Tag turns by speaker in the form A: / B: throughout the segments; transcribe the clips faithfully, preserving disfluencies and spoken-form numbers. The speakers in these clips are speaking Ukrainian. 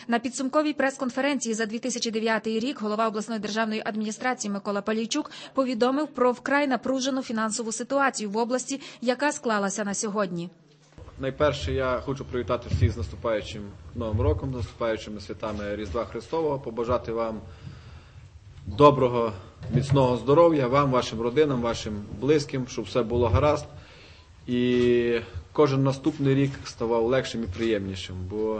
A: На підсумковій прес-конференції за дві тисячі дев'ятий рік голова обласної державної адміністрації Микола Палійчук повідомив про вкрай напружену фінансову ситуацію в області, яка склалася на сьогодні.
B: Найперше, я хочу привітати всіх з наступаючим Новим роком, з наступаючими святами Різдва Христового, побажати вам доброго, міцного здоров'я, вам, вашим родинам, вашим близьким, щоб все було гаразд. І кожен наступний рік ставав легшим і приємнішим, бо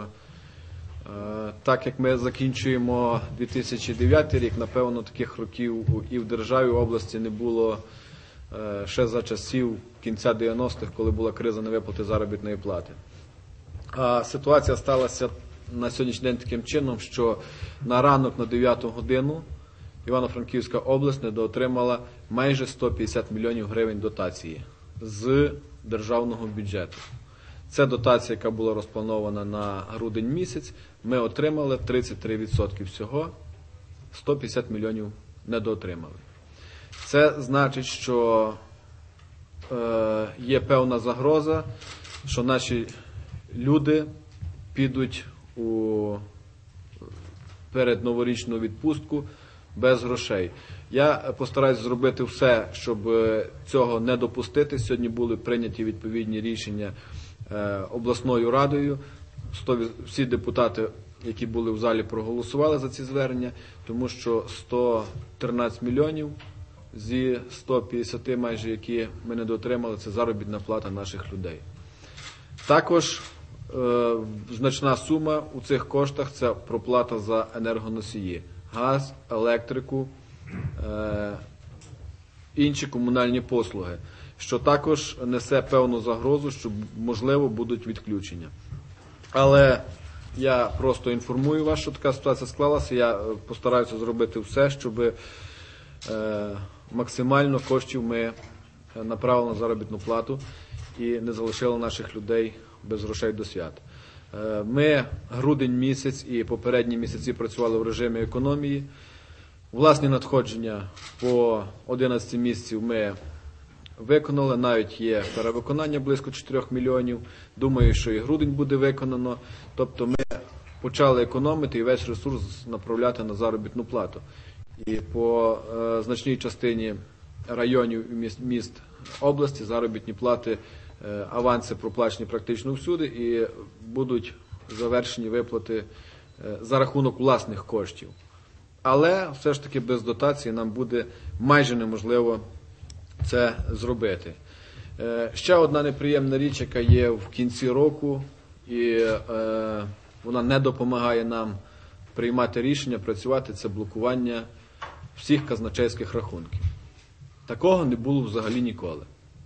B: е, так як ми закінчуємо дві тисячі дев'ятий рік, напевно, таких років і в державі, і в області не було е, ще за часів кінця дев'яностих, коли була криза невиплати заробітної плати. А ситуація сталася на сьогоднішній день таким чином, що на ранок на дев'яту годину Івано-Франківська область недоотримала майже сто п'ятдесят мільйонів гривень дотації з державного бюджету. Це дотація, яка була розпланована на грудень місяць. Ми отримали тридцять три відсотки всього, сто п'ятдесят мільйонів недоотримали. Це значить, що е, є певна загроза, що наші люди підуть у передноворічну відпустку без грошей. Я постараюсь зробити все, щоб цього не допустити. Сьогодні були прийняті відповідні рішення е, обласною радою. Всі депутати, які були в залі, проголосували за ці звернення, тому що сто тринадцять мільйонів зі ста п'ятдесяти майже, які ми недоотримали, це заробітна плата наших людей. Також е, значна сума у цих коштах – це проплата за енергоносії. Газ, електрику, е, інші комунальні послуги, що також несе певну загрозу, що, можливо, будуть відключення. Але я просто інформую вас, що така ситуація склалася. Я постараюся зробити все, щоб е, максимально коштів ми направили на заробітну плату і не залишили наших людей без грошей до свят. Ми грудень місяць і попередні місяці працювали в режимі економії. Власні надходження по одинадцяти місяців ми виконали, навіть є перевиконання близько чотирьох мільйонів. Думаю, що і грудень буде виконано. Тобто ми почали економити і весь ресурс направляти на заробітну плату. І по е, значній частині районів і міст, міст області заробітні плати, е, аванси проплачені практично всюди і будуть завершені виплати е, за рахунок власних коштів. Але все ж таки без дотації нам буде майже неможливо це зробити. Е, ще одна неприємна річ, яка є в кінці року, і е, вона не допомагає нам приймати рішення, працювати, це блокування всіх казначейських рахунків. Такого не було взагалі ніколи.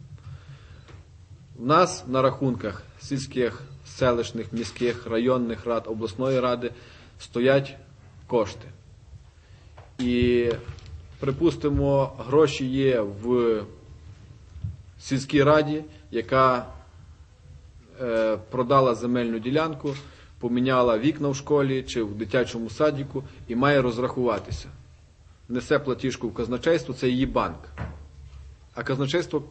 B: У нас на рахунках сільських, селищних, міських, районних рад, обласної ради стоять кошти. І, припустимо, гроші є в сільській раді, яка е, продала земельну ділянку, поміняла вікна в школі чи в дитячому садіку і має розрахуватися. Несе платіжку в казначейство, це її банк. А казначейство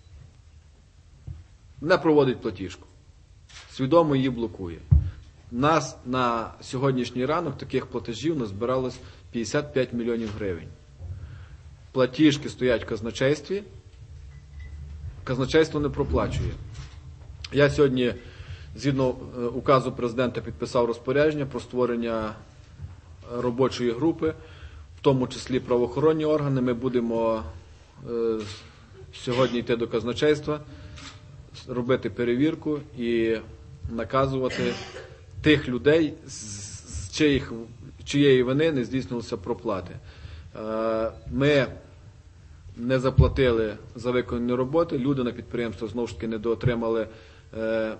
B: не проводить платіжку. Свідомо її блокує. У нас на сьогоднішній ранок таких платежів назбиралось п'ятдесят п'ять мільйонів гривень. Платіжки стоять в казначействі, казначейство не проплачує. Я сьогодні, згідно указу президента, підписав розпорядження про створення робочої групи, в тому числі правоохоронні органи. Ми будемо е, сьогодні йти до казначейства, робити перевірку і наказувати тих людей, з чиїх, чиєї вини не здійснилися проплати. Е, ми не заплатили за виконані роботи, люди на підприємствах знову ж таки недоотримали е,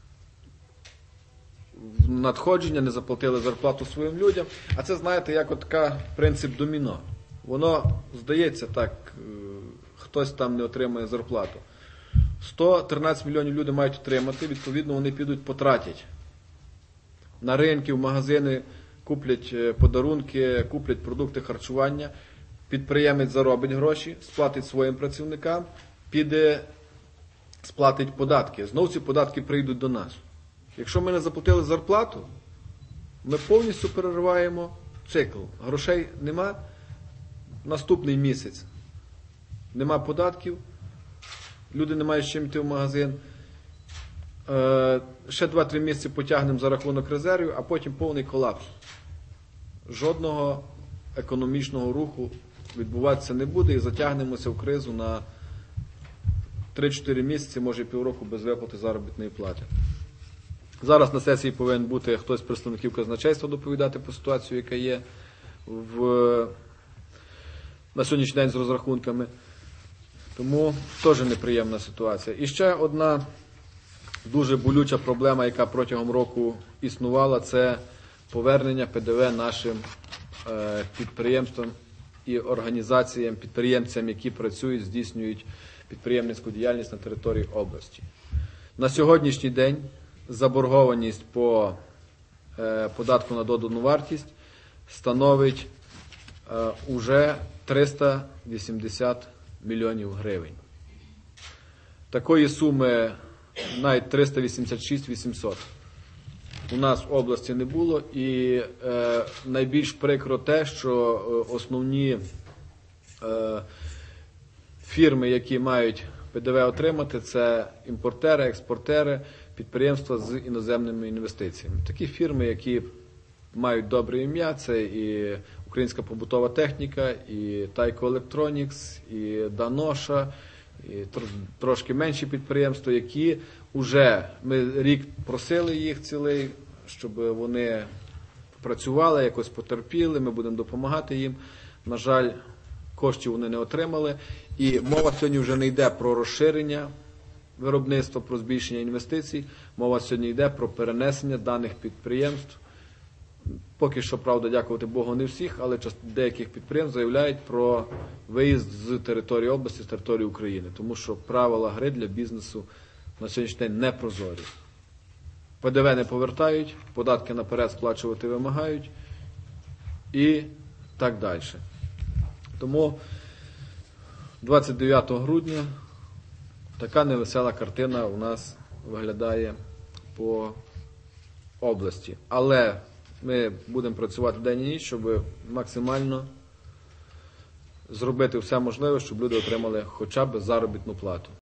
B: надходження, не заплатили зарплату своїм людям. А це, знаєте, як от така принцип доміно. Воно, здається так, хтось там не отримує зарплату. сто тринадцять мільйонів люди мають отримати, відповідно вони підуть потратять. На ринки, в магазини куплять подарунки, куплять продукти харчування, підприємець заробить гроші, сплатить своїм працівникам, піде, сплатить податки. Знову ці податки прийдуть до нас. Якщо ми не заплатили зарплату, ми повністю перериваємо цикл. Грошей нема, наступний місяць нема податків, люди не мають з чим йти в магазин. Е, ще два-три місяці потягнемо за рахунок резервів, а потім повний колапс. Жодного економічного руху відбуватися не буде і затягнемося в кризу на три-чотири місяці, може півроку без виплати заробітної плати. Зараз на сесії повинен бути хтось з представників казначейства доповідати по ситуації, яка є в, на сьогоднішній день з розрахунками. Тому теж неприємна ситуація. І ще одна дуже болюча проблема, яка протягом року існувала, це повернення Пе Де Ве нашим е, підприємствам і організаціям, підприємцям, які працюють, здійснюють підприємницьку діяльність на території області. На сьогоднішній день заборгованість по е, податку на додану вартість становить е, уже триста вісімдесят мільйонів гривень. Такої суми навіть триста вісімдесят шість тисяч вісімсот у нас в області не було, і е, найбільш прикро те, що е, основні е, фірми, які мають Пе Де Ве отримати, це імпортери, експортери, підприємства з іноземними інвестиціями. Такі фірми, які мають добре ім'я, це і Українська побутова техніка, і Тайко Електронікс, і Даноша, і трошки менші підприємства, які вже, ми рік просили їх цілий, щоб вони працювали, якось потерпіли, ми будемо допомагати їм. На жаль, коштів вони не отримали. І мова сьогодні вже не йде про розширення виробництва, про збільшення інвестицій. Мова сьогодні йде про перенесення даних підприємств. Поки що, правда, дякувати Богу, не всіх, але деяких підприємств заявляють про виїзд з території області, з території України. Тому що правила гри для бізнесу на сьогоднішній день не прозорі. Пе Де Ве не повертають, податки наперед сплачувати вимагають і так далі. Тому двадцять дев'ятого грудня така невесела картина у нас виглядає по області. Але ми будемо працювати день і ніч, щоб максимально зробити все можливе, щоб люди отримали хоча б заробітну плату.